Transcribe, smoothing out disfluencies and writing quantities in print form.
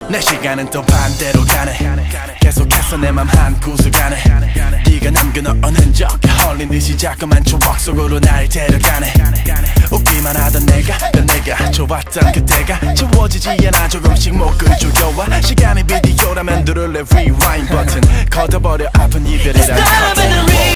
내 시간은 또 반대로 가네. 계속해서 내 맘 한구석 안에 네가 남겨놓은 흔적 헐린 듯이 자꾸만 추억 속으로 날 데려가네. 웃기만 하던 내가 좋았던 그때가 지워지지 않아. 조금씩 목을 조여와. 시간이 비디오라면 누를래 rewind 버튼 걷어버려 아픈 이별이란 커튼.